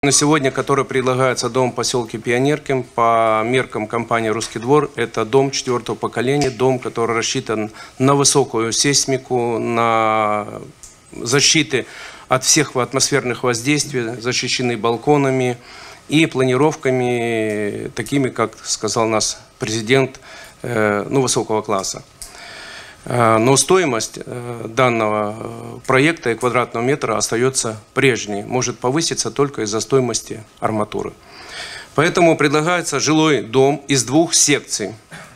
На сегодня, который предлагается дом в поселке Пионерки, по меркам компании «Русский двор», это дом 4-го поколения, дом, который рассчитан на высокую сейсмику, на защиты от всех атмосферных воздействий, защищены балконами и планировками, такими, как сказал нас президент, высокого класса. Но стоимость данного проекта и квадратного метра остается прежней, может повыситься только из-за стоимости арматуры. Поэтому предлагается жилой дом из двух секций.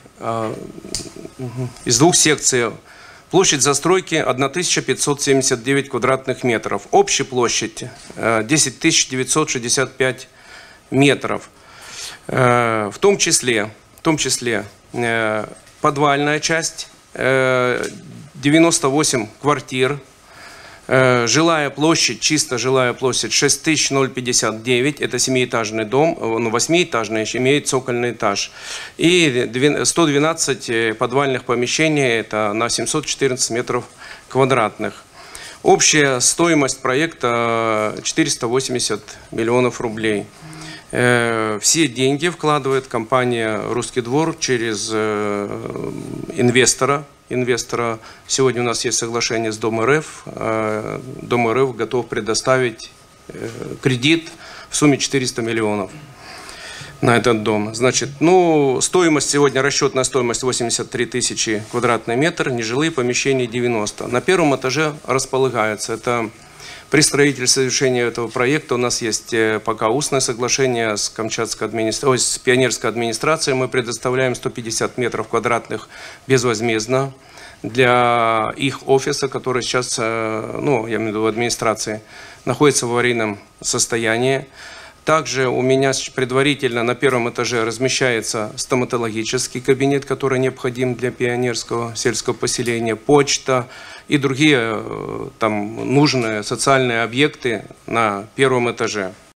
Площадь застройки 1579 квадратных метров. Общая площадь 10 965 метров. В том числе подвальная часть, 98 квартир, жилая площадь, чисто жилая площадь 6059, это 7-этажный дом, 8-этажный, имеет цокольный этаж. И 112 подвальных помещений, это на 714 метров квадратных. Общая стоимость проекта 480 миллионов рублей. Все деньги вкладывает компания «Русский двор» через инвестора. Сегодня у нас есть соглашение с Дом РФ. Дом РФ готов предоставить кредит в сумме 400 миллионов на этот дом. Значит, стоимость сегодня, расчетная стоимость 83 тысячи квадратный метр, нежилые помещения 90. На первом этаже располагается, это при строительстве завершения этого проекта у нас есть пока устное соглашение с с Пионерской администрацией. Мы предоставляем 150 метров квадратных безвозмездно для их офиса, который сейчас, я имею в виду администрации, находится в аварийном состоянии. Также у меня предварительно на первом этаже размещается стоматологический кабинет, который необходим для пионерского сельского поселения, почта и другие там нужные социальные объекты на первом этаже.